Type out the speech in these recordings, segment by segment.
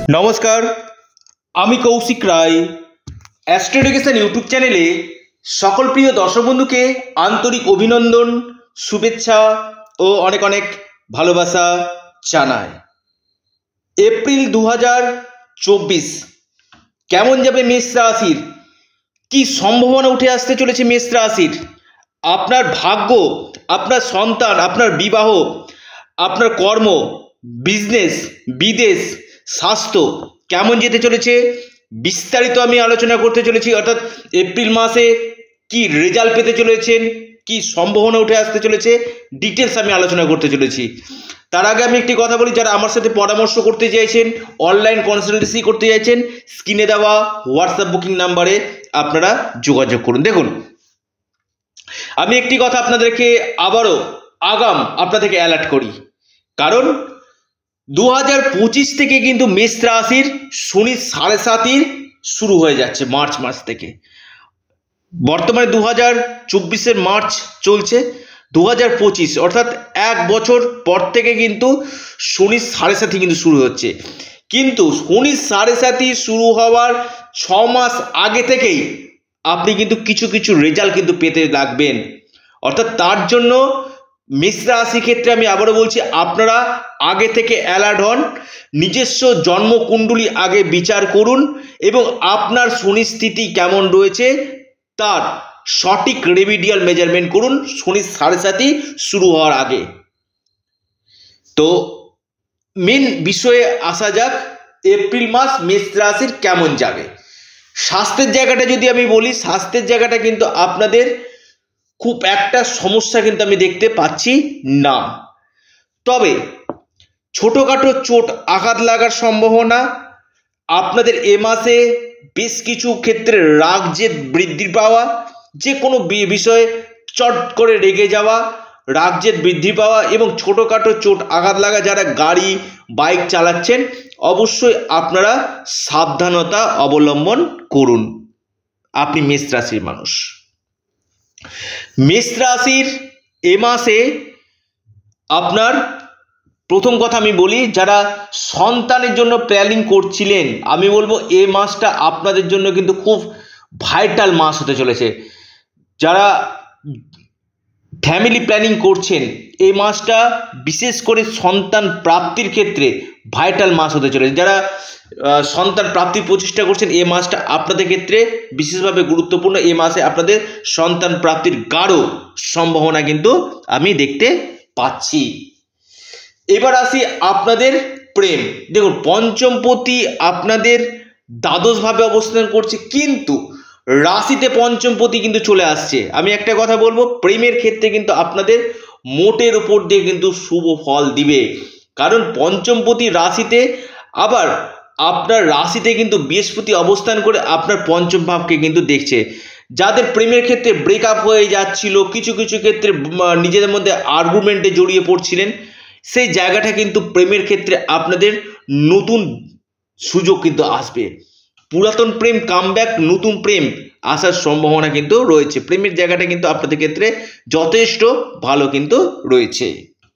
নমস্কার, আমি Koushik Roy. Astro education YouTube চ্যানেলে সকল প্রিয় দর্শক বন্ধুকে আন্তরিক অভিনন্দন, শুভেচ্ছা ও অনেক অনেক ভালোবাসা জানাই। এপ্রিল 2024 কেমন যাবে মেষ রাশির? কি সম্ভাবনা উঠে আসতে চলেছে মেষ রাশির? আপনার ভাগ্য, আপনার সন্তান, আপনার বিবাহ, আপনার কর্ম, বিজনেস, বিদেশ, স্বাস্থ্য কেমন যেতে চলেছে বিস্তারিত আমি আলোচনা করতে চলেছি। অর্থাৎ এপ্রিল মাসে কি রেজাল্ট পেতে চলেছেন, কি সম্ভাবনা উঠে আসতে চলেছে, ডিটেলস আমি আলোচনা করতে চলেছি। তার আগে আমি একটি কথা বলি, যারা আমার সাথে পরামর্শ করতে চাইছেন, অনলাইন কনসালটেন্সি করতে চাইছেন, স্ক্রিনে দেওয়া হোয়াটসঅ্যাপ বুকিং নাম্বারে আপনারা যোগাযোগ করুন। দেখুন, আমি একটি কথা আপনাদেরকে আবারও আপনাদেরকে অ্যালার্ট করি, কারণ 2025 থেকে কিন্তু মেষ রাশির শনি 7.5 শুরু হয়ে যাচ্ছে মার্চ মাস থেকে। বর্তমানে 2024 মার্চ চলছে, 2025 অর্থাৎ এক বছর পর থেকে কিন্তু শনি 7.5 কিন্তু শুরু হচ্ছে। কিন্তু শনি 7.5 শুরু হওয়ার 6 মাস আগে থেকেই আপনি কিন্তু কিছু রেজাল্ট কিন্তু পেতে লাগবেন। অর্থাৎ তার জন্য মেষ রাশি ক্ষেত্রে আমি আবারও বলছি, আপনারা আগে থেকে অ্যালার্ট হন, নিজস্ব জন্মকুণ্ডলী আগে বিচার করুন এবং আপনার শনি স্থিতি কেমন রয়েছে তার সঠিক রেমিডিয়াল মেজারমেন্ট করুন শনি 7.5 শুরু হওয়ার আগে। তো মেন বিষয়ে আসা যাক, এপ্রিল মাস মেষ রাশির কেমন যাবে। স্বাস্থ্যের জায়গাটা যদি আমি বলি, স্বাস্থ্যের জায়গাটা কিন্তু আপনাদের খুব একটা সমস্যা কিন্তু আমি দেখতে পাচ্ছি না। তবে ছোটোখাটো চোট আঘাত লাগার সম্ভাবনা, আপনাদের এ মাসে বেশ কিছু ক্ষেত্রে রাগ জেদ বৃদ্ধি পাওয়া, যে কোনো বিষয়ে চট করে রেগে যাওয়া, রাগ জেদ বৃদ্ধি পাওয়া এবং ছোটোখাটো চোট আঘাত লাগা। যারা গাড়ি বাইক চালাচ্ছেন অবশ্যই আপনারা সাবধানতা অবলম্বন করুন। আপনি মেষ রাশির মানুষ। মেষ রাশির এ মাসে আপনার প্রথম কথা আমি বলি, যারা সন্তানের জন্য প্ল্যানিং করছিলেন, আমি বলবো এ মাসটা আপনাদের জন্য কিন্তু খুব ভাইটাল মাস হতে চলেছে। যারা ফ্যামিলি প্ল্যানিং করছেন, এই মাসটা বিশেষ করে সন্তান প্রাপ্তির ক্ষেত্রে ভাইটাল মাস হতে চলেছে। যারা সন্তান প্রাপ্তির প্রচেষ্টা করছেন, এই মাসটা আপনাদের ক্ষেত্রে বিশেষভাবে গুরুত্বপূর্ণ। এই মাসে আপনাদের সন্তান প্রাপ্তির গাঢ় সম্ভাবনা কিন্তু আমি দেখতে পাচ্ছি। এবার আসি আপনাদের প্রেম। দেখুন, পঞ্চমপতি আপনাদের দ্বাদশভাবে অবস্থান করছে, কিন্তু রাশিতে পঞ্চমপতি কিন্তু চলে আসছে। আমি একটা কথা বলবো, প্রেমের ক্ষেত্রে কিন্তু আপনাদের মোটের উপর দিয়ে কিন্তু শুভ ফল দিবে, কারণ পঞ্চমপতি রাশিতে, আবার আপনার রাশিতে কিন্তু বৃহস্পতি অবস্থান করে আপনার পঞ্চম ভাবকে কিন্তু দেখছে। যাদের প্রেমের ক্ষেত্রে ব্রেকআপ হয়ে যাচ্ছিল, কিছু ক্ষেত্রে নিজেদের মধ্যে আর্গুমেন্টে জড়িয়ে পড়ছিলেন, সেই জায়গাটা কিন্তু প্রেমের ক্ষেত্রে আপনাদের নতুন সুযোগ কিন্তু আসবে। পুরাতন প্রেম কামব্যাক, নতুন প্রেম আসার সম্ভাবনা কিন্তু রয়েছে। প্রেমের জায়গাটা কিন্তু আপনাদের ক্ষেত্রে যথেষ্ট ভালো কিন্তু রয়েছে।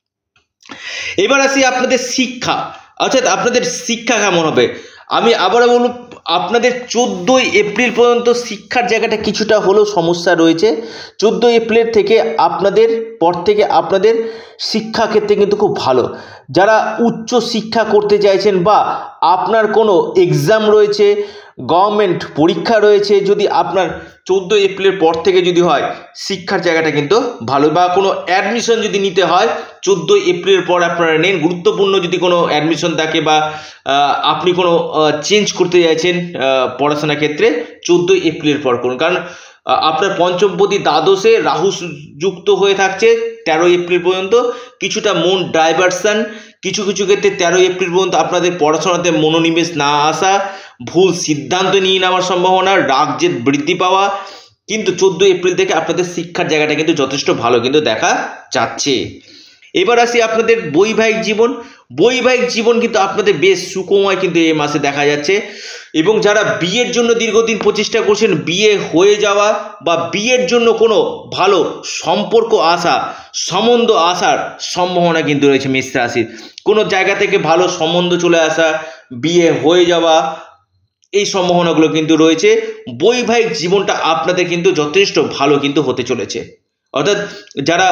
এবার আসি আপনাদের শিক্ষা, অর্থাৎ আপনাদের শিক্ষা কেমন হবে। আমি আবারও বলব, আপনাদের 14 এপ্রিল পর্যন্ত শিক্ষার জায়গাটা কিছুটা হলেও সমস্যা রয়েছে। 14 এপ্রিল থেকে আপনাদের পর থেকে আপনাদের শিক্ষা ক্ষেত্রে কিন্তু খুব ভালো। যারা উচ্চ শিক্ষা করতে চাইছেন বা আপনার কোনো এক্সাম রয়েছে, গভর্নমেন্ট পরীক্ষা রয়েছে, যদি আপনার 14 এপ্রিলের পর থেকে যদি হয়, শিক্ষার জায়গাটা কিন্তু ভালো। বা কোনো অ্যাডমিশন যদি নিতে হয় 14 এপ্রিলের পর আপনারা নেন। গুরুত্বপূর্ণ যদি কোনো অ্যাডমিশন থাকে বা আপনি কোনো চেঞ্জ করতে চাইছেন পড়াশোনার ক্ষেত্রে, 14 এপ্রিলের পর করুন। কারণ আপনার পঞ্চমপতি দ্বাদশে রাহু যুক্ত হয়ে থাকছে 13 এপ্রিল পর্যন্ত। কিছুটা মন ডাইভার্সন, কিছু ক্ষেত্রে 13 এপ্রিল পর্যন্ত আপনাদের পড়াশোনাতে মনোনিবেশ না আসা, ভুল সিদ্ধান্ত নিয়ে নেওয়ার সম্ভাবনা, রাগ জেদ বৃদ্ধি পাওয়া। কিন্তু 14 এপ্রিল থেকে আপনাদের শিক্ষার জায়গাটা কিন্তু যথেষ্ট ভালো কিন্তু দেখা যাচ্ছে। এবার আসি আপনাদের বৈবাহিক জীবন। বৈবাহিক জীবন কিন্তু আপনাদের বেশ সুখময় কিন্তু এই মাসে দেখা যাচ্ছে। এবং যারা বিয়ের জন্য দীর্ঘদিন প্রচেষ্টা করছেন, বিয়ে হয়ে যাওয়া বা বিয়ের জন্য কোনো ভালো সম্পর্ক আসা, সম্বন্ধ আসার সম্ভাবনা কিন্তু রয়েছে মেষ রাশির। কোনো জায়গা থেকে ভালো সম্বন্ধ চলে আসা, বিয়ে হয়ে যাওয়া, এই সম্ভাবনাগুলো কিন্তু রয়েছে। বৈবাহিক জীবনটা আপনাদের কিন্তু যথেষ্ট ভালো কিন্তু হতে চলেছে। অর্থাৎ যারা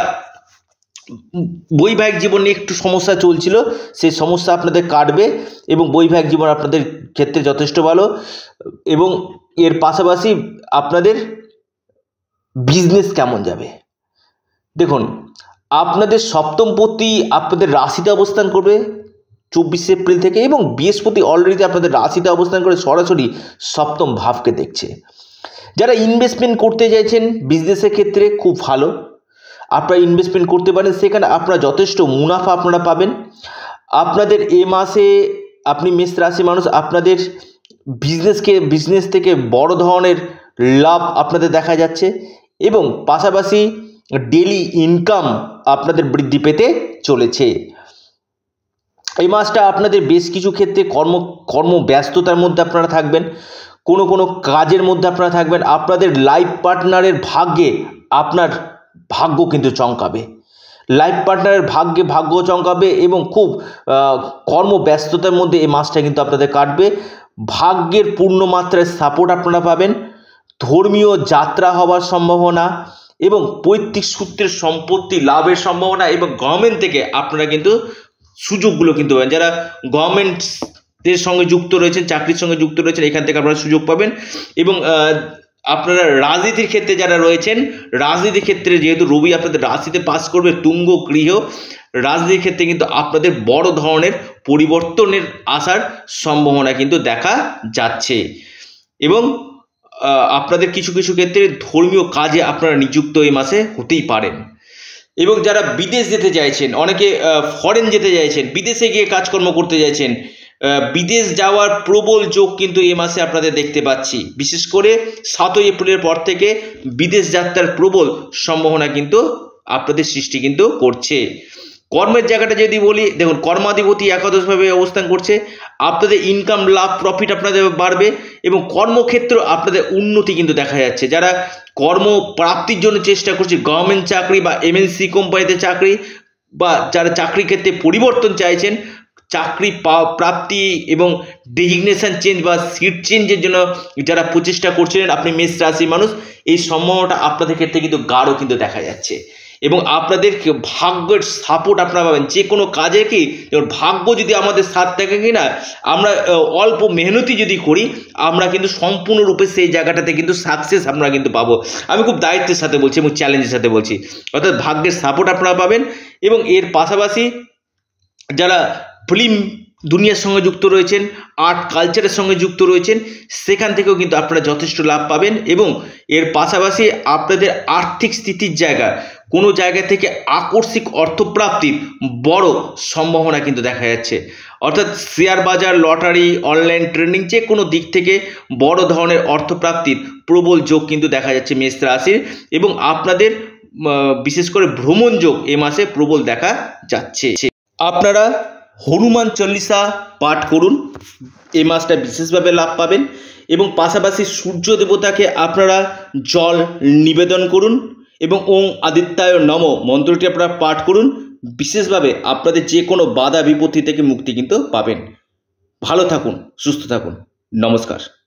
বৈবাহিক জীবন নিয়ে একটু সমস্যা চলছিল, সেই সমস্যা আপনাদের কাটবে এবং বৈবাহিক জীবন আপনাদের ক্ষেত্রে যথেষ্ট ভালো। এবং এর পাশাপাশি আপনাদের বিজনেস কেমন যাবে, দেখুন আপনাদের সপ্তমপতি আপনাদের রাশিতে অবস্থান করবে 24 এপ্রিল থেকে, এবং বৃহস্পতি অলরেডি আপনাদের রাশিতে অবস্থান করে সরাসরি সপ্তম ভাবকে দেখছে। যারা ইনভেস্টমেন্ট করতে চাইছেন বিজনেসের ক্ষেত্রে খুব ভালো, আপনারা ইনভেস্টমেন্ট করতে পারেন, সেখানে আপনারা যথেষ্ট মুনাফা আপনারা পাবেন। আপনাদের এ মাসে আপনি মেষ রাশি মানুষ, আপনাদের বিজনেস থেকে বড় ধরনের লাভ আপনাদের দেখা যাচ্ছে এবং পাশাপাশি ডেলি ইনকাম আপনাদের বৃদ্ধি পেতে চলেছে। এই মাসটা আপনাদের বেশ কিছু ক্ষেত্রে কর্মব্যস্ততার মধ্যে আপনারা থাকবেন, কোনো কাজের মধ্যে আপনারা থাকবেন। আপনাদের লাইফ পার্টনারের ভাগ্যে আপনার ভাগ্য কিন্তু চমকাবে, লাইফ পার্টনারের ভাগ্য চমকাবে এবং খুব কর্মব্যস্ততার মধ্যে এই মাসটা কিন্তু আপনাদের কাটবে। ভাগ্যের পূর্ণ মাত্রায় সাপোর্ট আপনারা পাবেন, ধর্মীয় যাত্রা হওয়ার সম্ভাবনা এবং পৈতৃক সূত্রের সম্পত্তি লাভের সম্ভাবনা এবং গভর্নমেন্ট থেকে আপনারা কিন্তু সুযোগগুলো কিন্তু পাবেন। যারা গভর্নমেন্টের সঙ্গে যুক্ত রয়েছেন, চাকরির সঙ্গে যুক্ত রয়েছেন, এখান থেকে আপনারা সুযোগ পাবেন। এবং আপনারা রাজনীতির ক্ষেত্রে যারা রয়েছেন, রাজনীতির ক্ষেত্রে যেহেতু রবি আপনাদের রাশিতে পাস করবে তুঙ্গ গৃহ, রাজনীতির ক্ষেত্রে কিন্তু আপনাদের বড় ধরনের পরিবর্তনের আসার সম্ভাবনা কিন্তু দেখা যাচ্ছে। এবং আপনাদের কিছু ক্ষেত্রে ধর্মীয় কাজে আপনারা নিযুক্ত এই মাসে হতেই পারেন। এবং যারা বিদেশ যেতে চাইছেন, অনেকে ফরেন যেতে চাইছেন, বিদেশে গিয়ে কাজকর্ম করতে চাইছেন, বিদেশ যাওয়ার প্রবল যোগ কিন্তু এ মাসে আপনাদের দেখতে পাচ্ছি। বিশেষ করে 7 এপ্রিলের পর থেকে বিদেশ যাত্রার প্রবল সম্ভাবনা কিন্তু আপনাদের সৃষ্টি কিন্তু করছে। কর্মের জায়গাটা যদি বলি, দেখুন কর্মাধিপতি একাদশভাবে অবস্থান করছে, আপনাদের ইনকাম লাভ প্রফিট আপনাদের বাড়বে এবং কর্মক্ষেত্র আপনাদের উন্নতি কিন্তু দেখা যাচ্ছে। যারা কর্মপ্রাপ্তির জন্য চেষ্টা করছে, গভর্নমেন্ট চাকরি বা এমএনসি কোম্পানিতে চাকরি, বা যারা চাকরি ক্ষেত্রে পরিবর্তন চাইছেন, চাকরি প্রাপ্তি এবং ডেজিগনেশন চেঞ্জ বা সিট চেঞ্জের জন্য যারা প্রচেষ্টা করছিলেন, আপনি মেষ রাশি মানুষ, এই সম্ভাবনাটা আপনাদের ক্ষেত্রে কিন্তু গাঢ় কিন্তু দেখা যাচ্ছে। এবং আপনাদের ভাগ্যের সাপোর্ট আপনারা পাবেন যে কোনো কাজে। কি ভাগ্য যদি আমাদের সাথ থাকে কিনা, আমরা অল্প মেহনতি যদি করি, আমরা কিন্তু সম্পূর্ণরূপে সেই জায়গাটাতে কিন্তু সাকসেস আমরা কিন্তু পাবো। আমি খুব দায়িত্বের সাথে বলছি এবং চ্যালেঞ্জের সাথে বলছি, অর্থাৎ ভাগ্যের সাপোর্ট আপনারা পাবেন। এবং এর পাশাপাশি যারা ফিল্ম দুনিয়ার সঙ্গে যুক্ত রয়েছেন, আর্ট কালচারের সঙ্গে যুক্ত রয়েছেন, সেখান থেকেও কিন্তু আপনারা যথেষ্ট লাভ পাবেন। এবং এর পাশাপাশি আপনাদের আর্থিক স্থিতির জায়গা, কোনো জায়গা থেকে আকস্মিক অর্থপ্রাপ্তির বড় সম্ভাবনা কিন্তু দেখা যাচ্ছে। অর্থাৎ শেয়ার বাজার, লটারি, অনলাইন ট্রেডিং, যে কোনো দিক থেকে বড় ধরনের অর্থপ্রাপ্তির প্রবল যোগ কিন্তু দেখা যাচ্ছে মেষ রাশির। এবং আপনাদের বিশেষ করে ভ্রমণ যোগ এ মাসে প্রবল দেখা যাচ্ছে। আপনারা হনুমান চল্লিশা পাঠ করুন, এই মাসটা বিশেষভাবে লাভ পাবেন। এবং পাশাপাশি সূর্য দেবতাকে আপনারা জল নিবেদন করুন এবং ওং আদিত্যায় নম মন্ত্রটি আপনারা পাঠ করুন। বিশেষভাবে আপনাদের যে কোনো বাধা বিপত্তি থেকে মুক্তি কিন্তু পাবেন। ভালো থাকুন, সুস্থ থাকুন, নমস্কার।